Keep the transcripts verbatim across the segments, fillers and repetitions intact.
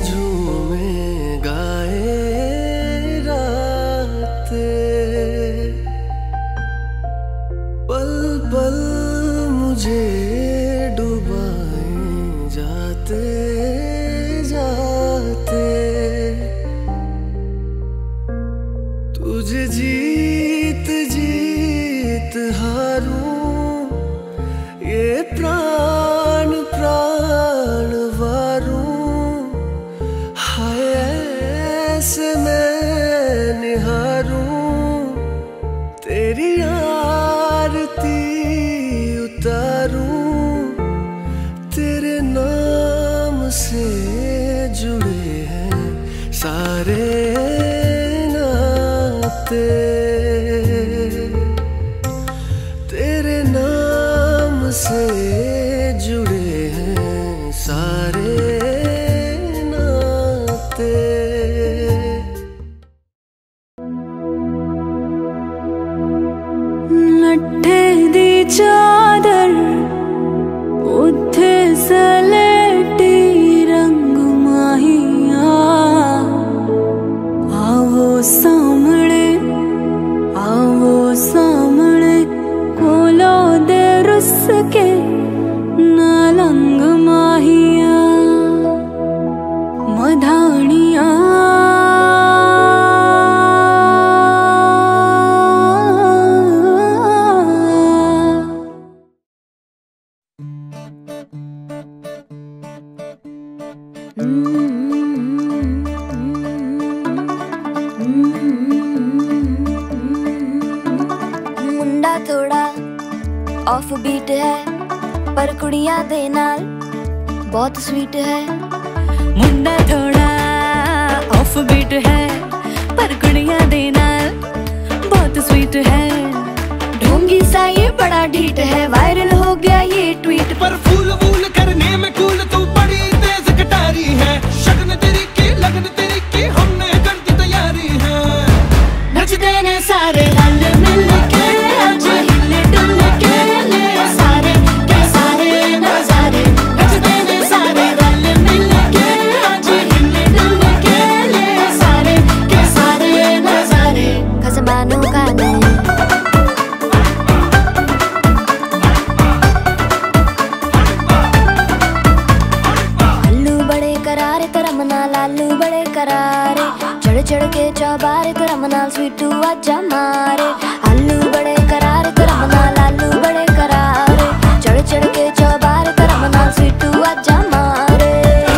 झूमे गाए रातें, पल पल मुझे डुबाए जाते जाते। तुझे जीत जीत हारूं, ये प्राण प्राण वारूं, हाय ऐसे मैं निहारूं, तेरी आरती उतारूं, तेरे नाम से जुड़े हैं सारे नाते, तेरे नाम से जुड़े हैं सारे नाते। लट्ठे दी चादर उत्थे सलेटी रंग माहिया, आवो सामने आवो सामने कोलो दे रुस के नालंग माहिया, मधानिया मुंडा थोड़ा ऑफ बीट है पर कुड़ियां दे नाल बहुत स्वीट है। मुंडा थोड़ा ऑफ बीट है पर कुड़ियां दे नाल बहुत स्वीट है। ढोंगी सा ये बड़ा ढीठ है, वायरल हो गया ये ट्वीट पर फूल वूल करने में कूल तू बड़ी तेज कटारी है। शगन तेरी की लगन तेरी की हमने कर दी तैयारी है। नचते ने सारे रल मिल के आज हिले डुल के ले सारे के सारे नजारे। नचते ने सारे रल मिल के आज हिले डुल के ले सारे के सारे नजारे। खसमानों का नहीं लालू बड़े करारे, चढ़ चढ़ के चौबारे तो रमना स्वीटू आजा मारे। आलू बड़े करारे तो रमना लालू बड़े करारे, चढ़ चढ़ के चौबारे तो रमना स्वीटू आजा मारे।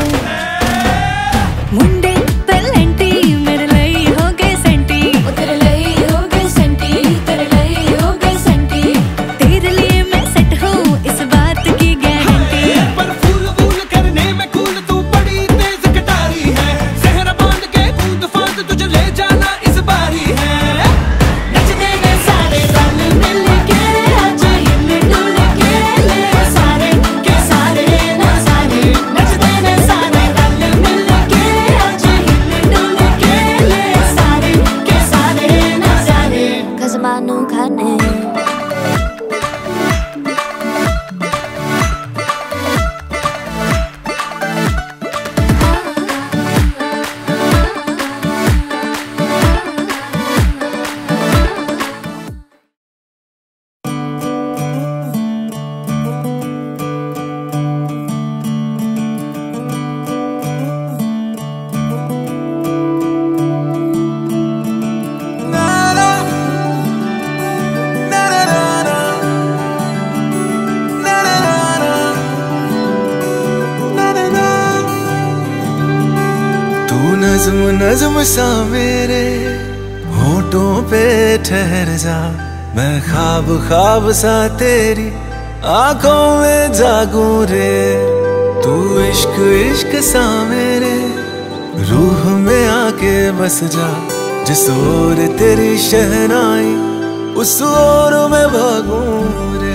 मुंडे तलेंटी मेरे लिए हो गए सेंटी, ओ तेरे लिए हो गए सेंटी, तेरे लिए हो गए सेंटी। तेरे लिए मैं सेट हूँ इस बात की गारंटी। पर फूल वूल करने में कूल तू बड़ी तेज कटारी है। जहरा बांध के कूद फांद तुझे ले जाना इस बारी है। नचते ने सारे रल मिल के आज हिले डुल के ले सारे के सारे नजारे। नचते ने सारे रल मिल के आज हिले डुल के ले सारे के सारे नजारे। खजमानू खाने नज़्म नज़्म सा मेरे होठों पे ठहर जा, मैं ख्वाब ख्वाब सा तेरी आंखों में जागूं रे। तू इश्क इश्क सा मेरे रूह में आके बस जा, जिस ओर तेरी शहनाई उस ओर में भागूं रे।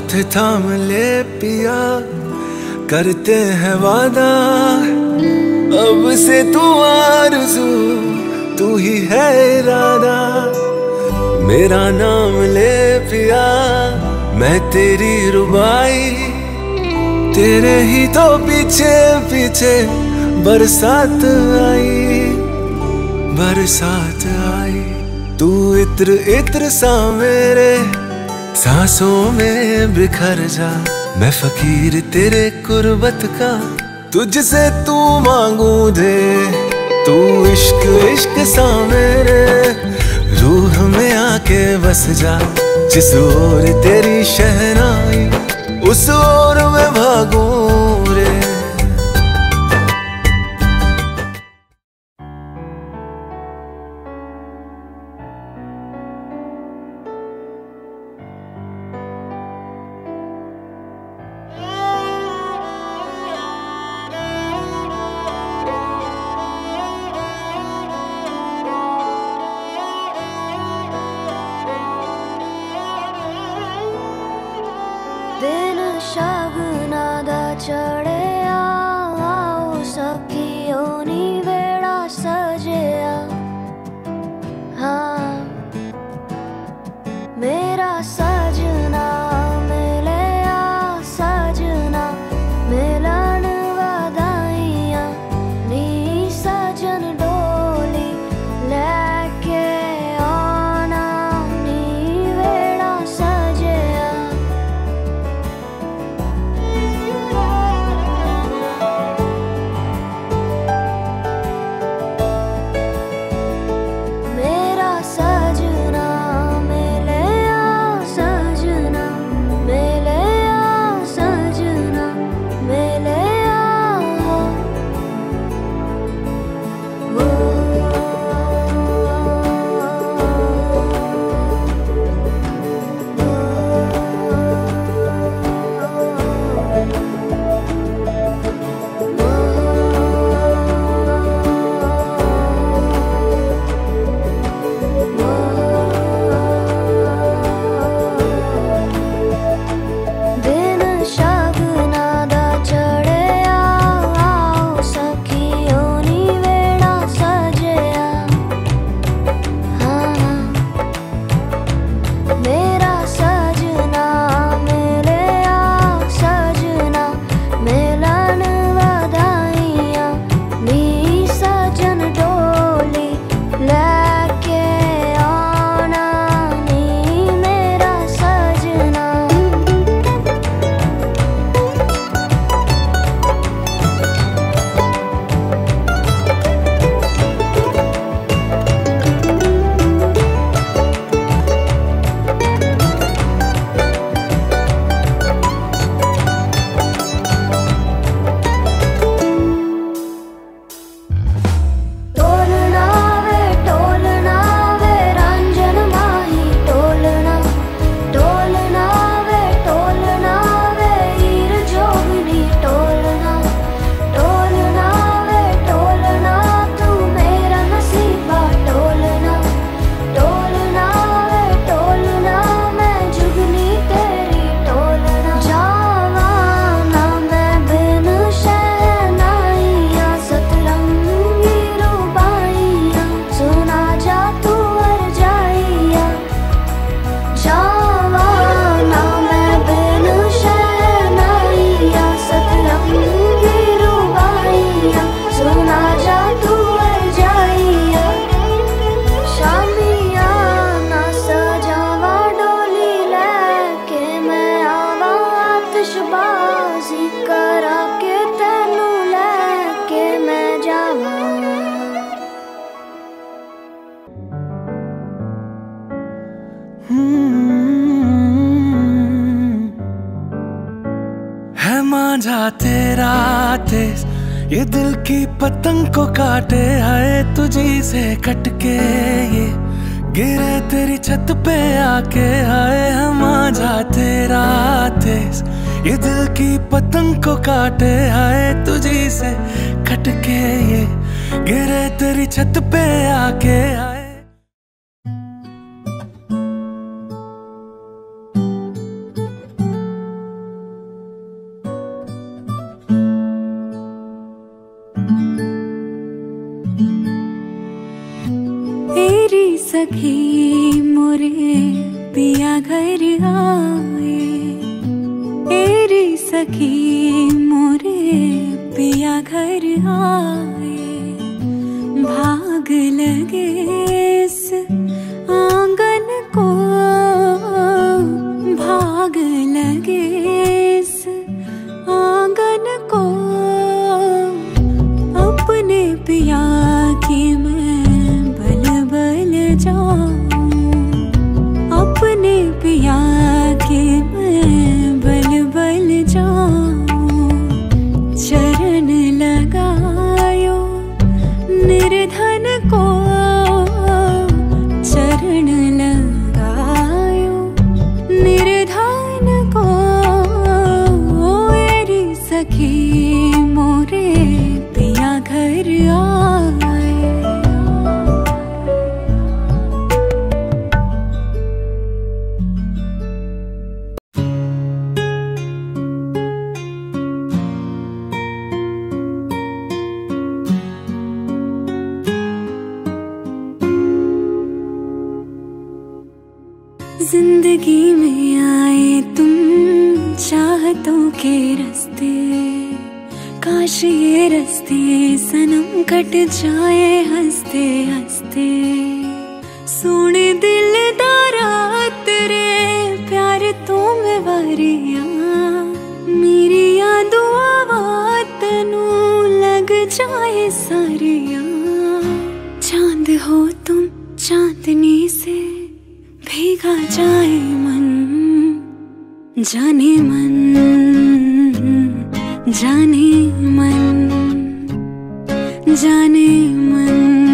हाथ थाम ले पिया, करते हैं वादा, अब से तू आरज़ू, तू ही है इरादा। मेरा नाम ले पिया, मैं तेरी रुबाई, तेरे ही तो पीछे पीछे बरसात आई, बरसात आई। तू इत्र इत्र सा मेरे सांसों में बिखर जा, मैं फकीर तेरे कुर्बत का, तुझसे तू मांगू दे। तू इश्क इश्क सा मेरे रूह में आके बस जा, जिस ओर तेरी शहनाई उस ओर मैं भागूं रे। दिन शगुना दा चढ़िया, आओ सखियों नी वेड़ा सजिया। हाँ मेरा सजना मिलिया, सजना मिलन वधाइयां, नी सजन डोली लैके आना, नी वेड़ा सजिया। मेरा सजना मिलिया, सजना मिलिया, सजना मिलिया। वो दिन शगुना दा चढ़िया, आओ सखियों नी वेड़ा सजिया। हाँ मेरा सजना मिलिया, सजना मिलन वधाइयां, नी सजन डोली लैके आना, नी मेरा सजना। टोलना वे टोलना वे रंजन माही, टोलना टोलना वे टोलना वे हीर जोगनी, टोलना टोलना वे टोलना तू मेरा नसीबा, टोलना टोलना वे टोलना मैं जुगनी तेरी, टोलना जावा ना मैं बिन शहनाइया, सतरंगी रुबाइया, सुना जा तू हर जाइया। जावा ना मैं बिन शहनाइया, सतरंगी रुबाइया, सुना जा तू हर जाइया। शामिया ना सजावा डोली लैके, मैं आवा आतिशबाजी करा के, तेनू लैके मैं जावा। है मांझा तेरा तेज, ये दिल की पतंग को काटे, हाय तुझी से कटके ये गिरे तेरी छत पे आके। हाय है मांझा तेरा तेज, ये दिल की पतंग को काटे, हाय तुझी से कटके ये गिरे तेरी छत पे आके। हाय सखी मोरे पिया घर आए, तेरी सखी मोरे पिया घर आए। भाग लगे इस आंगन को, भाग लगे इस आंगन को, अपने पिया की मैं बल बल जाऊं, अपने पिया की मैं बल बल जाऊं। चरण लगायो निर्धन को, चरण लगायो निर्धन को, मेरी सखी मोरे पिया घर आए। जिंदगी में आए तुम चाहतों के रास्ते, काश ये रास्ते सनम कट जाए हंसते हंसते। सोने दिलदारा तेरे प्यार तो मैं वारिया, मेरी यादों आवा तेनू लग जाए सारिया। चांद हो तुम चांदनी से भीगा जाए मन, जाने मन जाने मन, जाने मन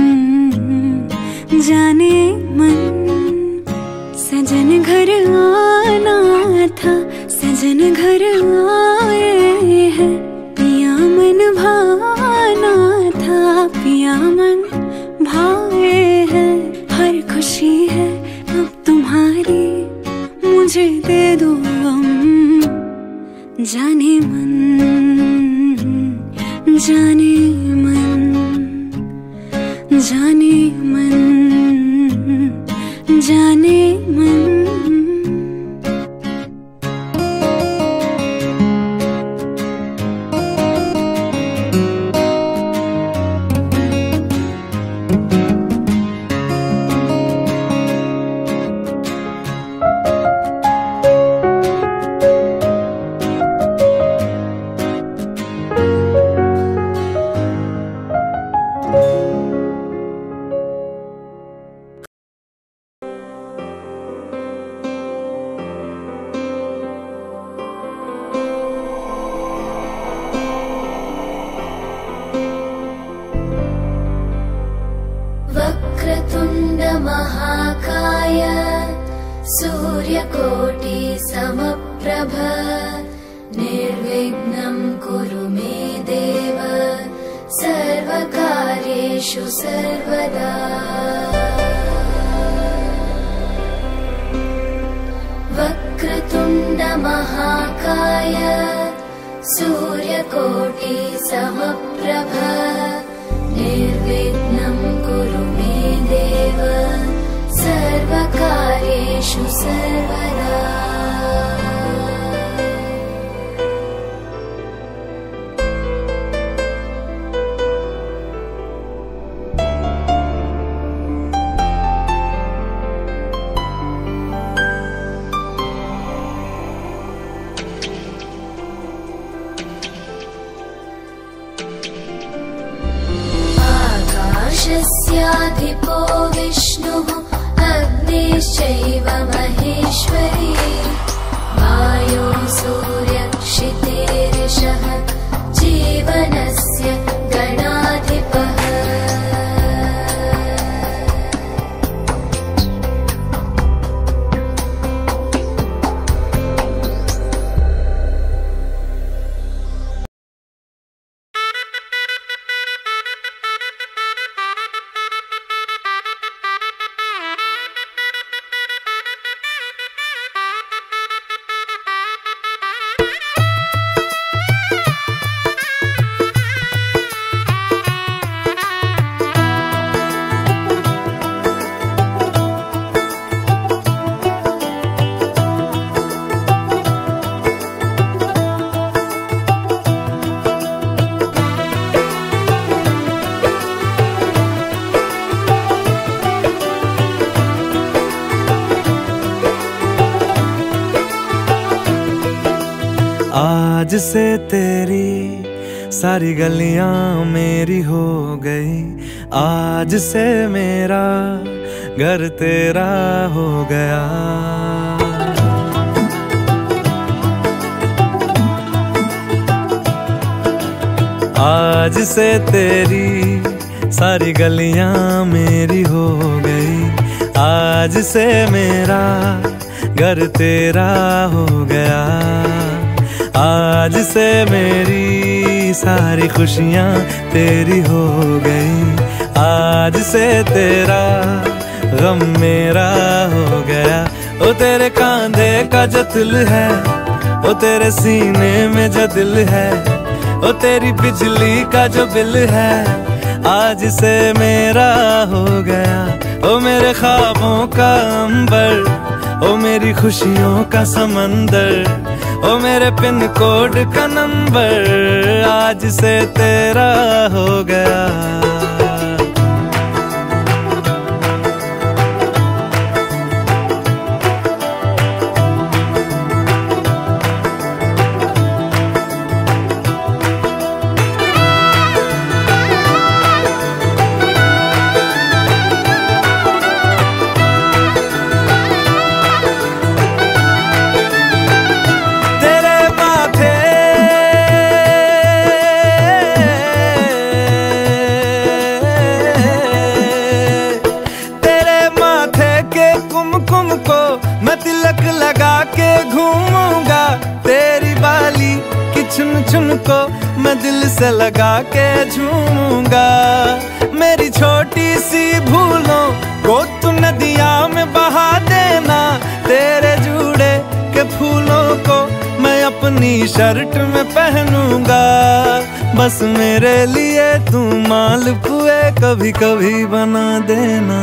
जाने मन। सजन घर आना था, सजन घर आए हैं, पिया मन भाना था, पिया मन भाए हैं। हर खुशी है अब तुम्हारी, मुझे दे दो गम, जाने मन जाने मन, जाने मन जाने मन। वक्रतुण्ड महाकाय सूर्यकोटि समप्रभ, निर्विघ्नं कुरु मे देव, सर्वकार्येषु सर्वदा। वक्रतुण्ड महाकाय सूर्यकोटि समप्रभ, निर्विघ्नं कुरु मे देव, सर्वकार्येषु सर्वदा। आकाशस्याधिपो विष्णुः, अग्निश्चैव महेश्वरी, वायो सूर्यक्षितेरिषः, जीवनस्य गणाधिपः। आज से तेरी सारी गलियां मेरी हो गई, आज से मेरा घर तेरा हो गया। आज से तेरी सारी गलियां मेरी हो गई, आज से मेरा घर तेरा हो गया। आज से मेरी सारी खुशियां तेरी हो गई, आज से तेरा गम मेरा हो गया। ओ तेरे कांधे का जो दिल है, ओ तेरे सीने में जो दिल है, ओ तेरी बिजली का जो बिल है, आज से मेरा हो गया। ओ मेरे ख्वाबों का अंबर, ओ मेरी खुशियों का समंदर, ओ मेरे पिन कोड का नंबर, आज से तेरा हो गया। चुन चुन को मैं दिल से लगा के झूमूंगा। मेरी छोटी सी भूलों को तू नदिया में बहा देना, तेरे जुड़े के फूलों को मैं अपनी शर्ट में पहनूंगा। बस मेरे लिए तू मालपुए कभी कभी बना देना।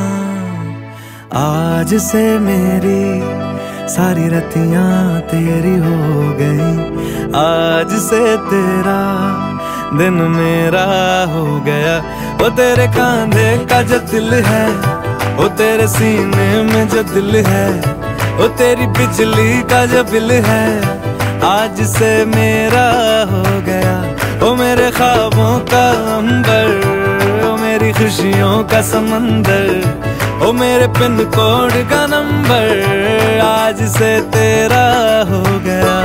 आज से मेरी सारी रतियां तेरी हो गई, आज से तेरा दिन मेरा हो गया। ओ तेरे कांधे का जो दिल है, ओ तेरे सीने में जो दिल है, ओ तेरी बिजली का जो बिल है, आज से मेरा हो गया। ओ मेरे ख्वाबों का अंबर, ओ मेरी खुशियों का समंदर, ओ मेरे पिन कोड का नंबर, आज से तेरा हो गया।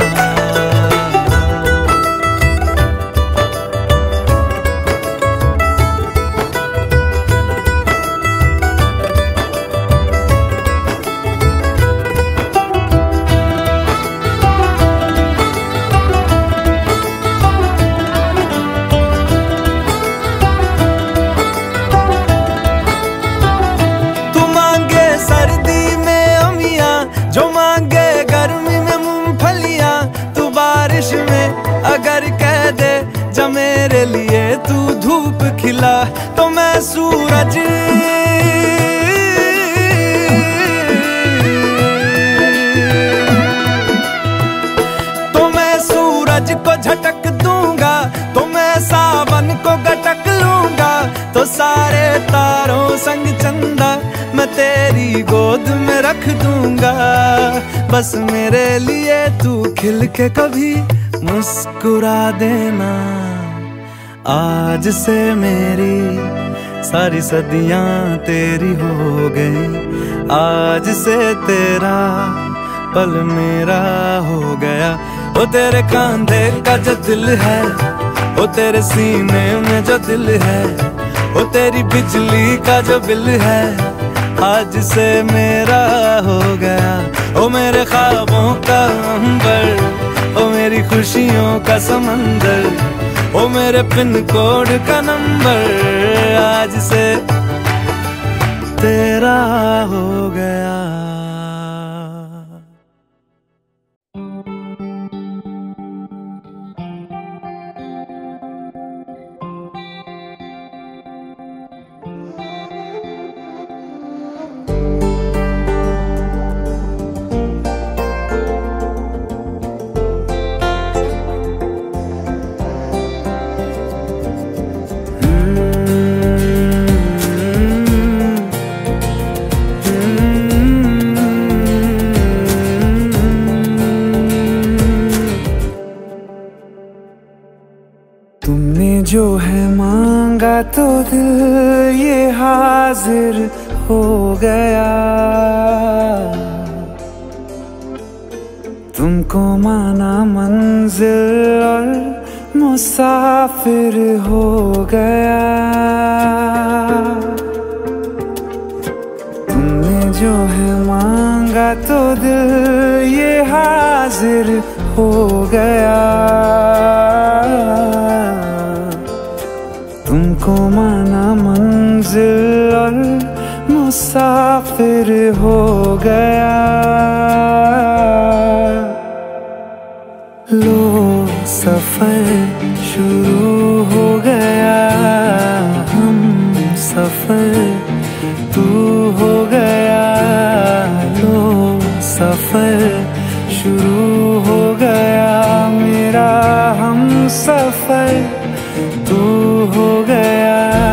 अगर कह दे जब मेरे लिए तू धूप खिला, तो मैं सूरज तो मैं सूरज को झटक दूंगा, तो मैं सावन को गटक लूंगा। तो सारे तारों संग चंदा मैं तेरी गोद में रख दूंगा। बस मेरे लिए तू खिल के कभी मुस्कुरा देना। आज से मेरी सारी सदियां तेरी हो गई, आज से तेरा पल मेरा हो गया। ओ तेरे कांधे का जो दिल है, ओ तेरे सीने में जो दिल है, ओ तेरी बिजली का जो बिल है, आज से मेरा हो गया। ओ मेरे ख्वाबों का अंबर, ओ मेरी खुशियों का समंदर, ओ मेरे पिन कोड का नंबर, आज से तेरा हो गया। जो है मांगा तो दिल ये हाजिर हो गया। तुमको माना मंजिल और मुसाफिर हो गया। तुमने जो है मांगा तो दिल ये हाजिर हो गया। तुमको माना मंजिल और मुसाफिर हो गया। लो सफर शुरू हो गया। हम सफर तू हो गया। लो सफर शुरू हो गया। मेरा हम सफर तू हो गया।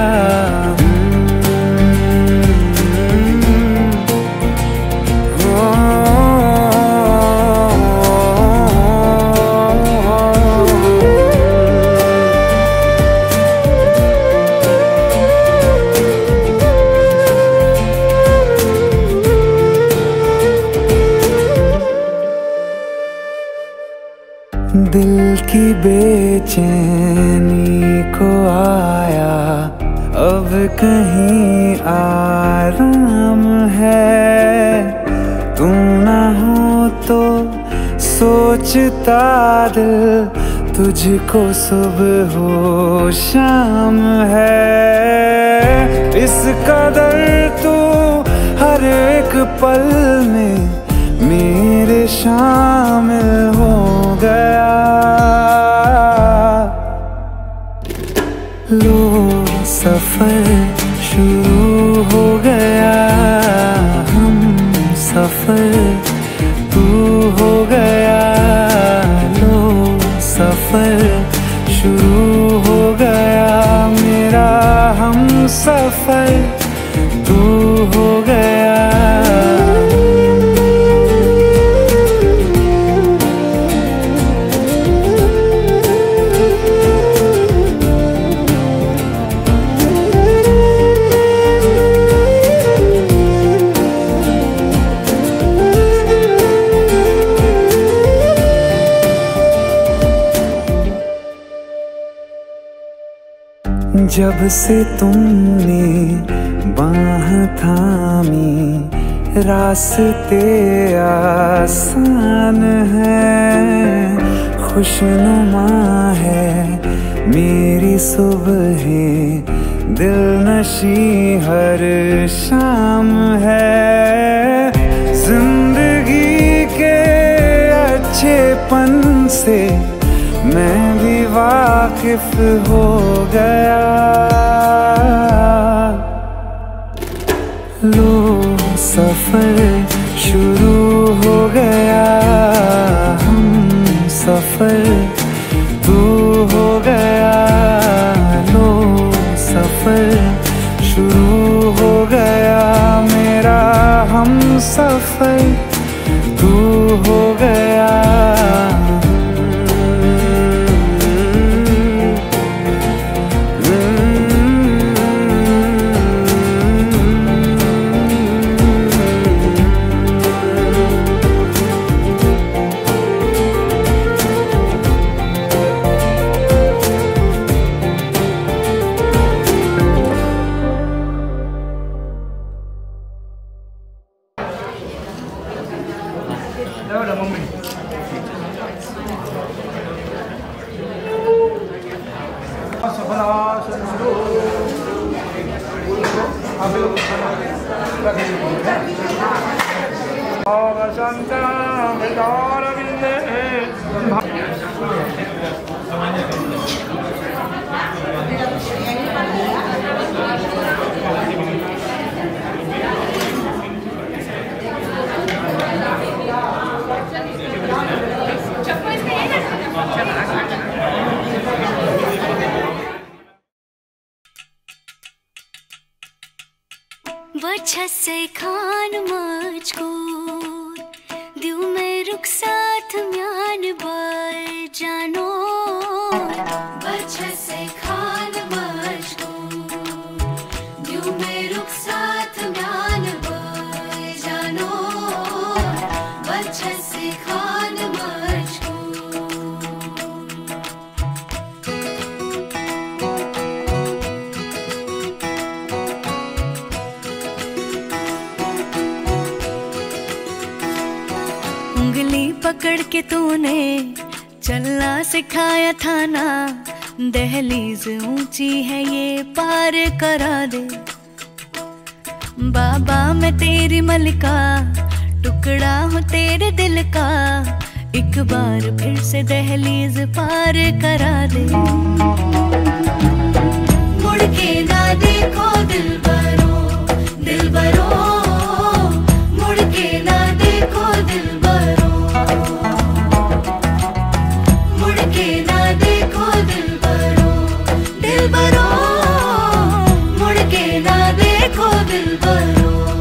दिल की बेचैनी को आया अब कहीं आराम है। तू ना हो तो सोचता दिल तुझको सुबह हो शाम है। इस कदर तू हर एक पल में मेरे शामिल हो गया। लो सफर शुरू हो गया। हम सफर तू हो गया। लो सफर शुरू हो गया। मेरा हम सफर तू हो गया। जब से तुमने बाह थामी रास्ते आसान है। खुशनुमा है मेरी सुबहें, दिल नशी हर शाम है। जिंदगी के अच्छेपन से मैं भी वाकिफ हो गया। लो सफर शुरू हो गया। हम सफर तू हो गया। लो सफर शुरू हो गया। मेरा हम सफर तू हो गया। वजह से खान मुझको दियो मैं रुख साथ म्यान बार जानो। वजह से खान अच्छा सिखान मुझको। उंगली पकड़ के तूने चलना सिखाया था ना, दहलीज ऊंची है ये पार करा दे। बाबा मैं तेरी मलिका, टुकड़ा हूँ तेरे दिल का, एक बार फिर से दहलीज पार करा दे। मुड़ के ना देखो दिलबरो, दिलबरो, मुड़ के ना देखो दिलबरो, मुड़ के ना देखो दिलबरो, दिलबरो, मुड़ के ना देखो दिलबरो।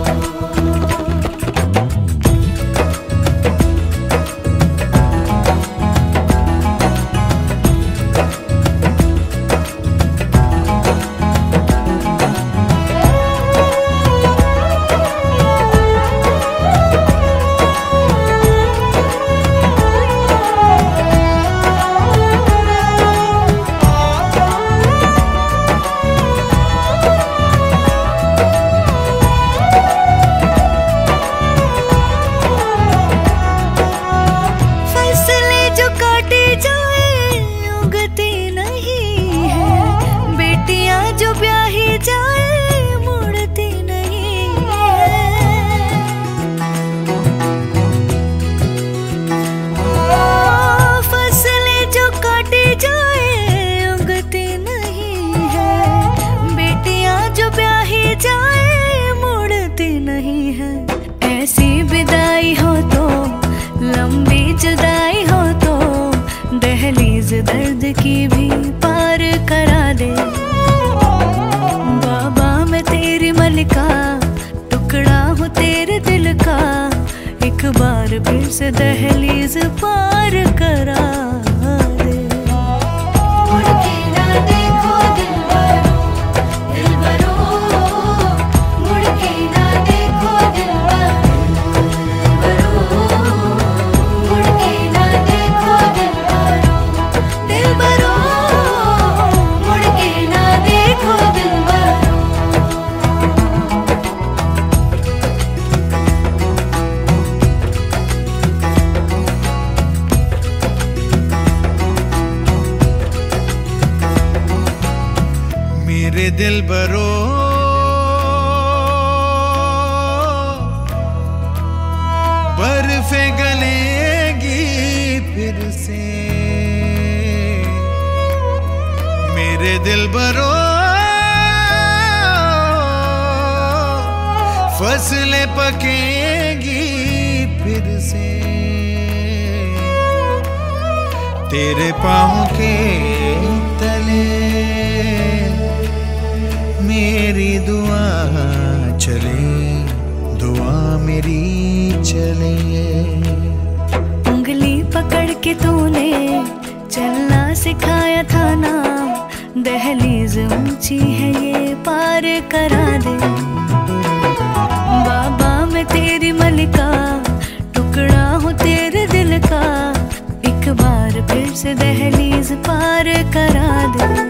ऐसी विदाई हो तो, लंबी जुदाई हो तो, दहलीज दर्द की भी पार करा दे। बाबा मैं तेरी मलिका, टुकड़ा हूँ तेरे दिल का, एक बार फिर से दहलीज पार करा दे। मुड़ के ना देखो दिलबरो, दिलबरो, मुड़ के ना देखो दिलबरो, मुड़ के ना देखो दिलबरो, दिलबरो, मुड़ के ना देखो दिलबरो। मेरे दिलबरो बर्फे गलेगी फिर से, मेरे दिलबरो फसलें पकेगी फिर से, तेरे पाँव के तले मेरी दुआ चले, दुआ मेरी चले। उंगली पकड़ के तूने चलना सिखाया था ना, दहलीज ऊंची है ये पार करा दे। बाबा मैं तेरी मलिका, टुकड़ा हूँ तेरे दिल का, एक बार फिर से दहलीज पार करा दे।